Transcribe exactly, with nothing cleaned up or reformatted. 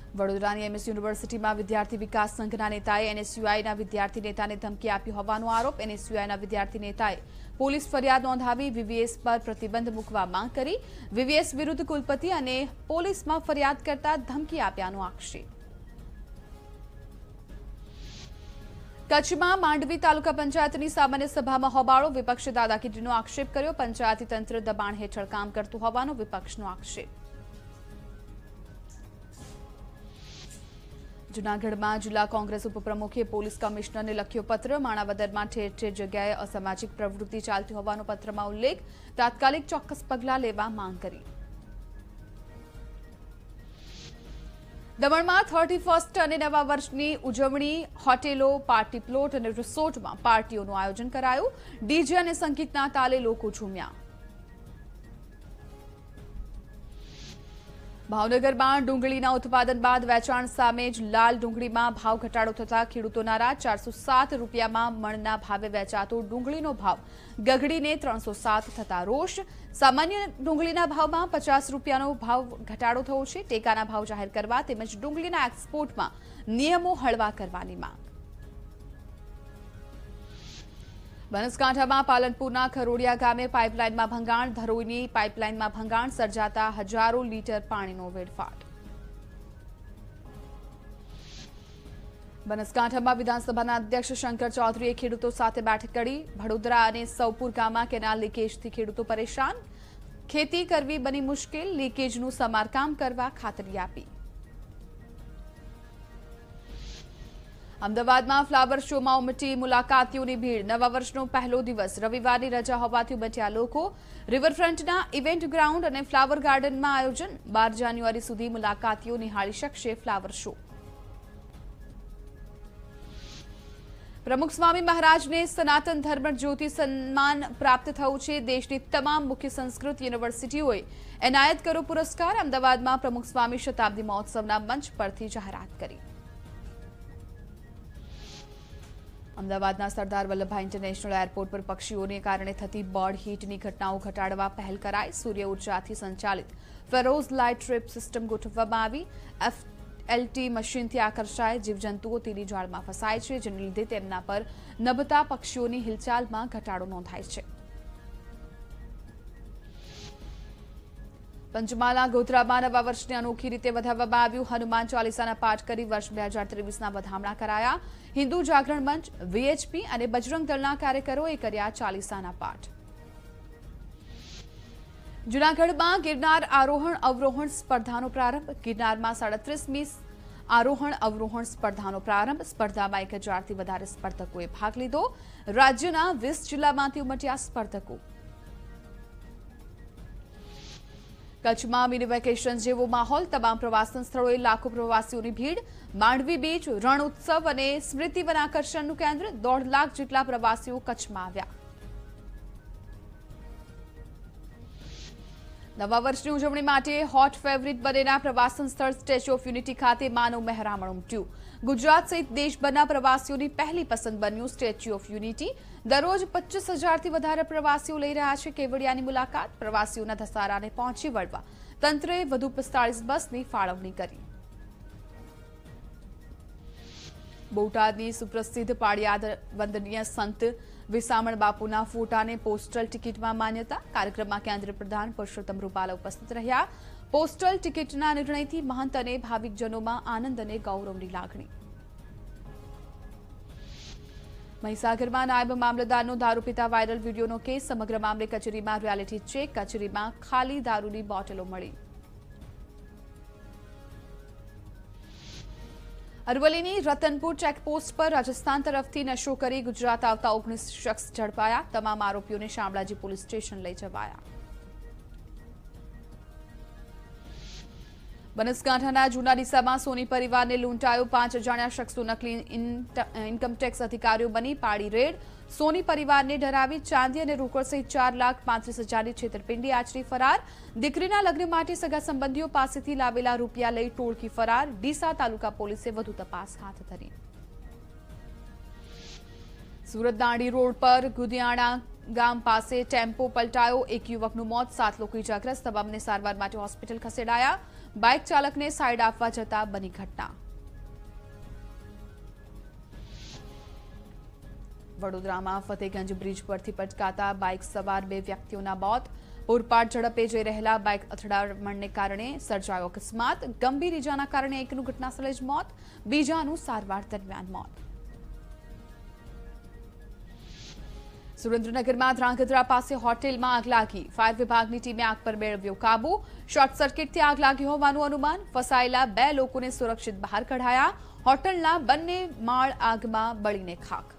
વડોદરાની એમએસ યુનિવર્સિટીમાં વિદ્યાર્થી વિકાસ સંઘના નેતાએ એનએસયુઆઈના વિદ્યાર્થી નેતાને ધમકી આપી હોવાનો આરોપ। એનએસયુઆઈના વિદ્યાર્થી નેતાએ પોલીસ ફરિયાદ નોંધાવી વીવીએસ પર પ્રતિબંધ મૂકવા માંગ કરી। વીવીએસ વિરુદ્ધ કુલપતિ અને પોલીસમાં ફરિયાદ કરતા ધમકી આપ્યાનો આક્ષેપ। કચ્છમાં માંડવી તાલુકા પંચાયતની સામાન્ય સભામાં હોબાળો। વિપક્ષે દાદાગીરીનો આક્ષેપ કર્યો। પંચાયતી તંત્ર દબાણ હેઠળ કામ કરતું હોવાનો વિપક્ષનો આક્ષેપ। જૂનાગઢમાં જિલ્લા કોંગ્રેસ ઉપપ્રમુખે પોલીસ કમિશનરને લખ્યો પત્ર। માણાવદરમાં ઠેર ઠેર જગ્યાએ અસામાજિક પ્રવૃત્તિ ચાલતી હોવાનો પત્રમાં ઉલ્લેખ। તાત્કાલિક ચોક્કસ પગલાં લેવા માંગ કરી। દમણમાં થર્ટી ફર્સ્ટ અને નવા વર્ષની ઉજવણી હોટેલો, પાર્ટી પ્લોટ અને રિસોર્ટમાં પાર્ટીઓનું આયોજન કરાયું। ડીજે અને સંગીતના તાલે લોકો ઝૂમ્યા। ભાવનગરમાં ડુંગળીના ઉત્પાદન બાદ વેચાણ સામે જ લાલ ડુંગળીમાં ભાવ ઘટાડો થતા ખેડૂતો નારાજ। ચારસો સાત રૂપિયામાં મણના ભાવે વેચાતો ડુંગળીનો ભાવ ગગડીને ત્રણસો સાત થતા રોષ। સામાન્ય ડુંગળીના ભાવમાં પચાસ રૂપિયાનો ભાવ ઘટાડો થયો છે। ટેકાના ભાવ જાહેર કરવા તેમજ ડુંગળીના એક્સપોર્ટમાં નિયમો હળવા કરવાની માંગ। બનાસકાંઠામાં પાલનપુરના ખરોડિયા ગામે પાઇપલાઇનમાં ભંગાણ। ધરોઈની પાઇપલાઇનમાં ભંગાણ સર્જાતા હજારો લીટર પાણીનો વેડફાટ। બનાસકાંઠામાં વિધાનસભાના અધ્યક્ષ શંકર ચૌધરીએ ખેડૂતો સાથે બેઠક કરી। વડોદરા અને સૌપુર ગામમાં કેનાલ લીકેજથી ખેડૂતો પરેશાન। ખેતી કરવી બની મુશ્કેલ। લીકેજનું સમારકામ કરવા ખાતરી આપી। અમદાવાદમાં ફ્લાવર શોમાં ઉમટી મુલાકાતીઓની ભીડ। નવા વર્ષનો પહેલો દિવસ રવિવારની રજા હોવાથી ઉમટ્યા લોકો। રિવરફ્રન્ટના ઇવેન્ટ ગ્રાઉન્ડ અને ફ્લાવર ગાર્ડનમાં આયોજન। બાર જાન્યુઆરી સુધી મુલાકાતીઓ નિહાળી શકશે ફ્લાવર શો। પ્રમુખ સ્વામી મહારાજને સનાતન ધર્મ જ્યોતિ સન્માન પ્રાપ્ત થયું છે। દેશની તમામ મુખ્ય સંસ્કૃત યુનિવર્સિટીઓએ એનાયત કર્યો પુરસ્કાર। અમદાવાદમાં પ્રમુખ સ્વામી શતાબ્દી મહોત્સવના મંચ પરથી જાહેરાત કરી। અમદાવાદના સરદાર વલ્લભભાઈ ઇન્ટરનેશનલ એરપોર્ટ પર પક્ષીઓને કારણે થતી બર્ડ હીટની ઘટનાઓ ઘટાડવા પહેલ કરાઈ। સૂર્ય ઉર્જાથી સંચાલિત ફેરોઝ લાઇટ ટ્રીપ સિસ્ટમ ગોઠવવામાં આવી। એફએલટી મશીનથી આકર્ષાય જીવજંતુઓ તેની જાળમાં ફસાય છે, જેને લીધે તેમના પર નભતા પક્ષીઓની હિલચાલમાં ઘટાડો નોંધાય છે। પંચમહાલના ગોધરામાં નવા વર્ષને અનોખી રીતે વધાવવામાં આવ્યું। હનુમાન ચાલીસાના પાઠ કરી વર્ષ બે હજાર ત્રેવીસના વધામણા કરાયા। હિન્દુ જાગરણ મંચ, વીએચપી અને બજરંગ દળના કાર્યકરોએ કર્યા ચાલીસાના પાઠ। જૂનાગઢમાં ગિરનાર આરોહણ અવરોહણ સ્પર્ધાનો પ્રારંભ। ગિરનારમાં સાડત્રીસમી આરોહણ અવરોહણ સ્પર્ધાનો પ્રારંભ। સ્પર્ધામાં એક હજારથી વધારે સ્પર્ધકોએ ભાગ લીધો। રાજ્યના વીસ જિલ્લામાંથી ઉમટ્યા સ્પર્ધકો। કચ્છમાં મિની વેકેશન જેવો માહોલ। તમામ પ્રવાસન સ્થળોએ લાખો પ્રવાસીઓની ભીડ। માંડવી બીચ, રણ ઉત્સવ અને સ્મૃતિ વન આકર્ષણનું કેન્દ્ર। દોઢ લાખ જેટલા પ્રવાસીઓ કચ્છમાં આવ્યા। નવા વર્ષની ઉજવણી માટે હોટ ફેવરિટ બનેલા પ્રવાસન સ્થળ સ્ટેચ્યુ ઓફ યુનિટી ખાતે માનવ મહેરામણ ઉમટ્યું। ગુજરાત સહિત દેશભરના પ્રવાસીઓની પહેલી પસંદ બન્યું સ્ટેચ્યુ ઓફ યુનિટી। દરરોજ પચીસ હજારથી વધારે પ્રવાસીઓ લઈ રહ્યા છે કેવડિયાની મુલાકાત। પ્રવાસીઓના ધસારાને પહોંચી વળવા તંત્રએ વધુ પિસ્તાળીસ બસની ફાળવણી કરી। બોટાદની સુપ્રસિદ્ધ પાળિયાદ વંદનીય સંત વિસામણ બાપુના ફોટાને પોસ્ટલ ટિકિટમાં માન્યતા। કાર્યક્રમમાં કેન્દ્રીય પ્રધાન પુરુષોત્તમ રૂપાલા ઉપસ્થિત રહ્યા। પોસ્ટલ ટિકિટના નિર્ણયથી મહંત અને ભાવિકજનોમાં આનંદ અને ગૌરવની લાગણી। મહીસાગરમાં નાયબ મામલતદારનો દારૂ પીતા વાયરલ વીડિયોનો કેસ। સમગ્ર મામલે કચેરીમાં રિયાલિટી ચેક। કચેરીમાં ખાલી દારૂની બોટલો મળી। અરવલ્લીની રતનપુર ચેકપોસ્ટ પર રાજસ્થાન તરફથી નશો કરી ગુજરાત આવતા ઓગણીસ શખ્સ ઝડપાયા। તમામ આરોપીઓને શામળાજી પોલીસ સ્ટેશન લઈ જવાયા। બનાસકાંઠાના જૂના ડીસામાં સોની પરિવારને લૂંટાયો। પાંચ અજાણ્યા શખ્સો નકલી ઇન્કમટેક્સ અધિકારીઓ બની પાડી રેડ। સોની પરિવારને ડરાવી ચાંદી અને રોકડ સહિત ચાર લાખ પાંત્રીસ હજારની છેતરપિંડી આચરી ફરાર। દીકરીના લગ્ન માટે સગા સંબંધીઓ પાસેથી લાવેલા રૂપિયા લઈ ટોળકી ફરાર। ડીસા તાલુકા પોલીસે વધુ તપાસ હાથ ધરી। સુરત દાંડી રોડ પર ગુદિયાણા ગામ પાસે ટેમ્પો પલટાયો। એક યુવકનું મોત, સાત લોકો ઇજાગ્રસ્ત। તમામને સારવાર માટે હોસ્પિટલ ખસેડાયા। બાઇક ચાલકને સાઈડ આપવા જતા બની ઘટના। વડોદરામાં ફતેગંજ બ્રિજ પરથી પટકાતા બાઇક સવાર બે વ્યક્તિઓના મોત। પૂરપાટ ઝડપે જઈ રહેલા બાઇક અથડામણને કારણે સર્જાયો અકસ્માત। ગંભીર ઇજાના કારણે એકનું ઘટનાસ્થળે જ મોત, બીજાનું સારવાર દરમિયાન મોત। સુરેન્દ્રનગરમાં ધ્રાંગધ્રા પાસે હોટેલમાં આગ લાગી। ફાયર વિભાગની ટીમે આગ પર મેળવ્યો કાબુ। શોર્ટ સર્કિટથી આગ લાગી હોવાનું અનુમાન। ફસાયેલા બે લોકોને સુરક્ષિત બહાર કઢાયા। હોટલના બંને માળ આગમાં બળીને ખાખ।